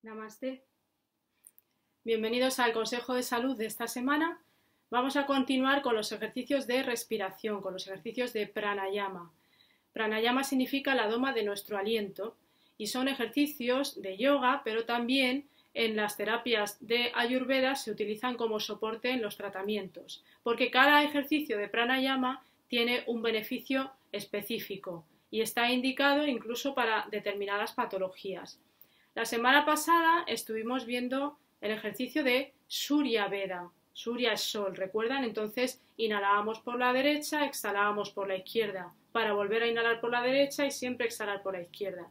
Namaste. Bienvenidos al Consejo de Salud de esta semana. Vamos a continuar con los ejercicios de respiración, con los ejercicios de pranayama. Pranayama significa la doma de nuestro aliento y son ejercicios de yoga, pero también en las terapias de Ayurveda se utilizan como soporte en los tratamientos, porque cada ejercicio de pranayama tiene un beneficio específico y está indicado incluso para determinadas patologías. La semana pasada estuvimos viendo el ejercicio de Surya Veda. Surya es sol, ¿recuerdan? Entonces inhalábamos por la derecha, exhalábamos por la izquierda, para volver a inhalar por la derecha y siempre exhalar por la izquierda.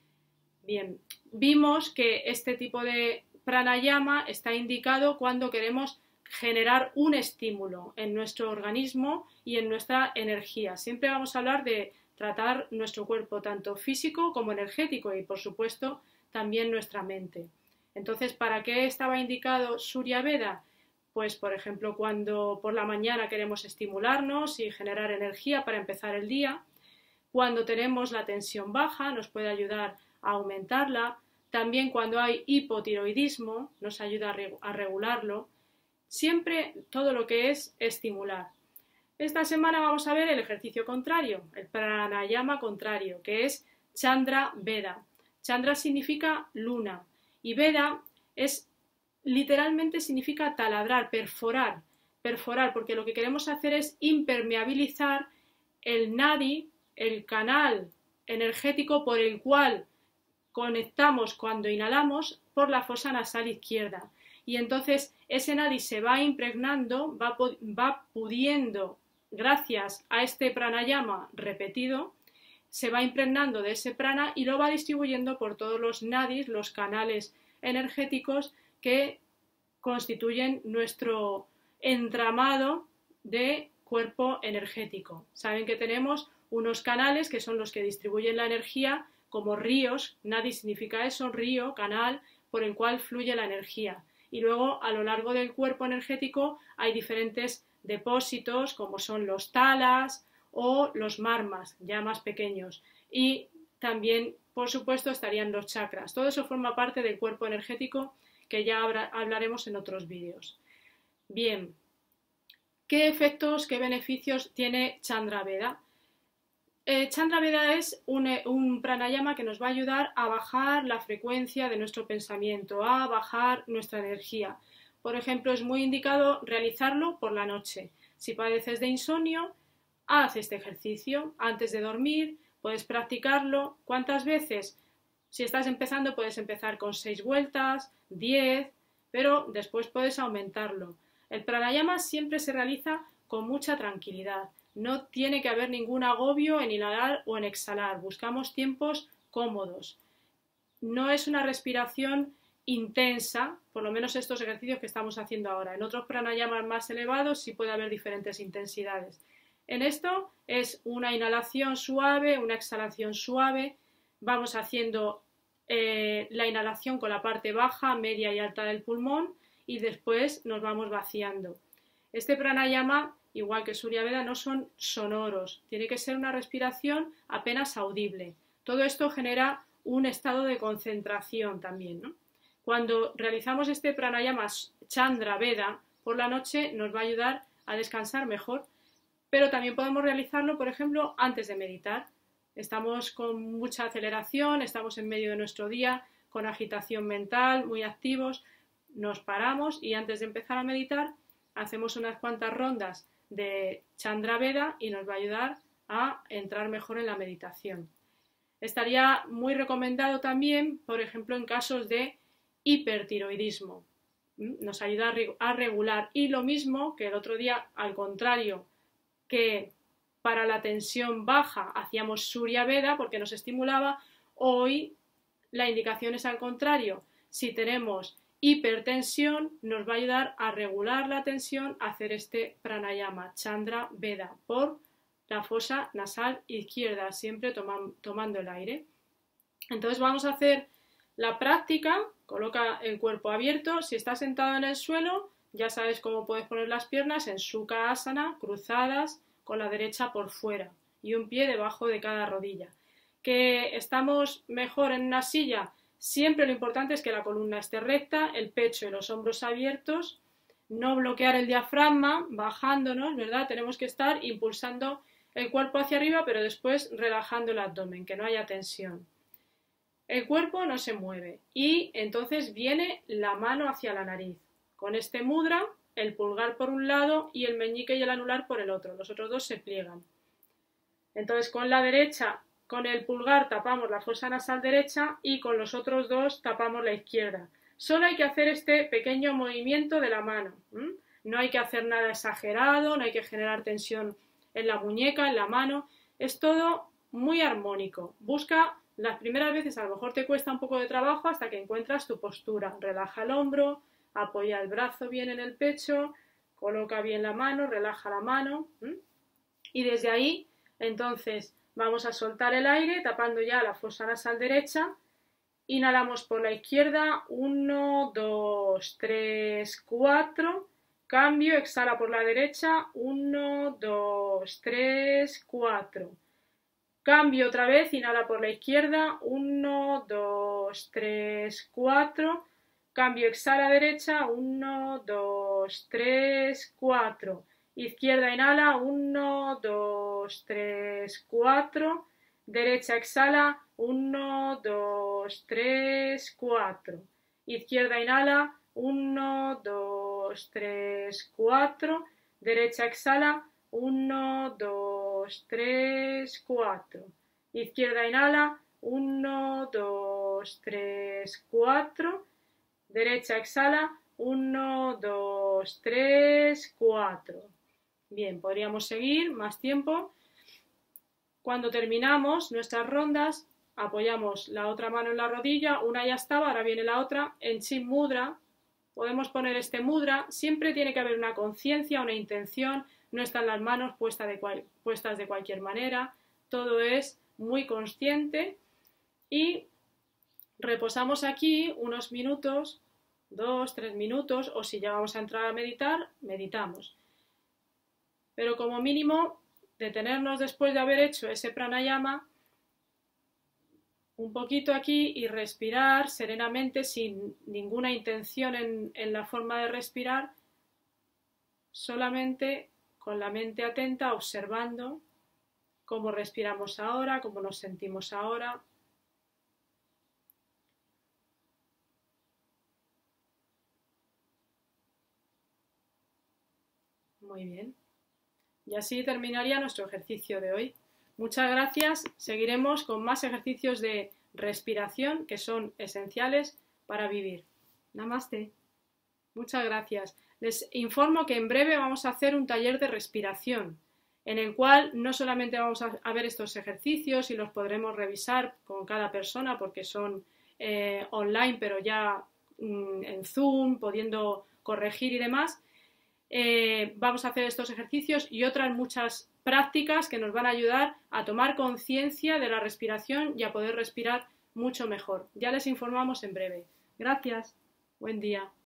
Bien, vimos que este tipo de pranayama está indicado cuando queremos generar un estímulo en nuestro organismo y en nuestra energía. Siempre vamos a hablar de tratar nuestro cuerpo tanto físico como energético y, por supuesto, también nuestra mente. Entonces, ¿para qué estaba indicado Surya Veda? Pues, por ejemplo, cuando por la mañana queremos estimularnos y generar energía para empezar el día, cuando tenemos la tensión baja, nos puede ayudar a aumentarla, también cuando hay hipotiroidismo, nos ayuda a regularlo, siempre todo lo que es estimular. Esta semana vamos a ver el ejercicio contrario, el pranayama contrario, que es Chandra Veda. Chandra significa luna y Veda es literalmente significa taladrar, perforar, porque lo que queremos hacer es impermeabilizar el nadi, el canal energético por el cual conectamos cuando inhalamos por la fosa nasal izquierda. Y entonces ese nadi se va impregnando, va pudiendo, gracias a este pranayama repetido, se va impregnando de ese prana y lo va distribuyendo por todos los nadis, los canales energéticos que constituyen nuestro entramado de cuerpo energético. Saben que tenemos unos canales que son los que distribuyen la energía como ríos, nadi significa eso, río, canal, por el cual fluye la energía. Y luego a lo largo del cuerpo energético hay diferentes depósitos como son los talas o los marmas, ya más pequeños. Y también, por supuesto, estarían los chakras. Todo eso forma parte del cuerpo energético que ya hablaremos en otros vídeos. Bien, ¿qué efectos, qué beneficios tiene Chandra Veda? Chandra Veda es un pranayama que nos va a ayudar a bajar la frecuencia de nuestro pensamiento, a bajar nuestra energía. Por ejemplo, es muy indicado realizarlo por la noche. Si padeces de insomnio, haz este ejercicio antes de dormir, puedes practicarlo. ¿Cuántas veces? Si estás empezando, puedes empezar con 6 vueltas, 10, pero después puedes aumentarlo. El pranayama siempre se realiza con mucha tranquilidad. No tiene que haber ningún agobio en inhalar o en exhalar. Buscamos tiempos cómodos. No es una respiración intensa, por lo menos estos ejercicios que estamos haciendo ahora. En otros pranayamas más elevados sí puede haber diferentes intensidades. En esto es una inhalación suave, una exhalación suave. Vamos haciendo la inhalación con la parte baja, media y alta del pulmón y después nos vamos vaciando. Este pranayama, igual que Surya Veda, no son sonoros. Tiene que ser una respiración apenas audible. Todo esto genera un estado de concentración también, ¿no? Cuando realizamos este pranayama Chandra Veda por la noche nos va a ayudar a descansar mejor, pero también podemos realizarlo, por ejemplo, antes de meditar. Estamos con mucha aceleración, estamos en medio de nuestro día, con agitación mental, muy activos, nos paramos y antes de empezar a meditar hacemos unas cuantas rondas de Chandra Veda y nos va a ayudar a entrar mejor en la meditación. Estaría muy recomendado también, por ejemplo, en casos de hipertiroidismo. Nos ayuda a regular. Y lo mismo que el otro día, al contrario, que para la tensión baja hacíamos Surya Veda porque nos estimulaba, hoy la indicación es al contrario. Si tenemos hipertensión, nos va a ayudar a regular la tensión, a hacer este pranayama, Chandra Veda, por la fosa nasal izquierda, siempre tomando el aire. Entonces vamos a hacer la práctica, coloca el cuerpo abierto, si estás sentado en el suelo, ya sabes cómo puedes poner las piernas en Sukha Asana, cruzadas, con la derecha por fuera y un pie debajo de cada rodilla. ¿Que estamos mejor en una silla? Siempre lo importante es que la columna esté recta, el pecho y los hombros abiertos, no bloquear el diafragma, bajándonos, ¿verdad? Tenemos que estar impulsando el cuerpo hacia arriba, pero después relajando el abdomen, que no haya tensión. El cuerpo no se mueve y entonces viene la mano hacia la nariz. Con este mudra, el pulgar por un lado y el meñique y el anular por el otro. Los otros dos se pliegan. Entonces con la derecha, con el pulgar tapamos la fosa nasal derecha y con los otros dos tapamos la izquierda. Solo hay que hacer este pequeño movimiento de la mano. No hay que hacer nada exagerado, no hay que generar tensión en la muñeca, en la mano. Es todo muy armónico. Busca, las primeras veces a lo mejor te cuesta un poco de trabajo hasta que encuentras tu postura. Relaja el hombro, apoya el brazo bien en el pecho, coloca bien la mano, relaja la mano. Y desde ahí, entonces, vamos a soltar el aire tapando ya la fosa nasal derecha. Inhalamos por la izquierda, 1, 2, 3, 4. Cambio, exhala por la derecha, 1, 2, 3, 4. Cambio otra vez, inhala por la izquierda, 1, 2, 3, 4. Cambio, exhala derecha, 1, 2, 3, 4. Izquierda, inhala, 1, 2, 3, 4. Derecha, exhala, 1, 2, 3, 4. Izquierda, inhala, 1, 2, 3, 4. Derecha, exhala, 1, 2, 3, 4. Izquierda, inhala, 1, 2, 3, 4. Derecha, exhala, 1, 2, 3, 4. Bien, podríamos seguir más tiempo. Cuando terminamos nuestras rondas, apoyamos la otra mano en la rodilla, una ya estaba, ahora viene la otra, en Chin Mudra. Podemos poner este mudra, siempre tiene que haber una conciencia, una intención, no están las manos puestas de cualquier manera, todo es muy consciente y reposamos aquí unos minutos, 2, 3 minutos, o si ya vamos a entrar a meditar, meditamos. Pero como mínimo, detenernos después de haber hecho ese pranayama un poquito aquí y respirar serenamente sin ninguna intención en la forma de respirar, solamente con la mente atenta, observando cómo respiramos ahora, cómo nos sentimos ahora. Muy bien. Y así terminaría nuestro ejercicio de hoy. Muchas gracias. Seguiremos con más ejercicios de respiración que son esenciales para vivir. Namaste. Muchas gracias. Les informo que en breve vamos a hacer un taller de respiración, en el cual no solamente vamos a ver estos ejercicios y los podremos revisar con cada persona porque son online, pero ya en Zoom, pudiendo corregir y demás. Vamos a hacer estos ejercicios y otras muchas prácticas que nos van a ayudar a tomar conciencia de la respiración y a poder respirar mucho mejor. Ya les informamos en breve. Gracias. Buen día.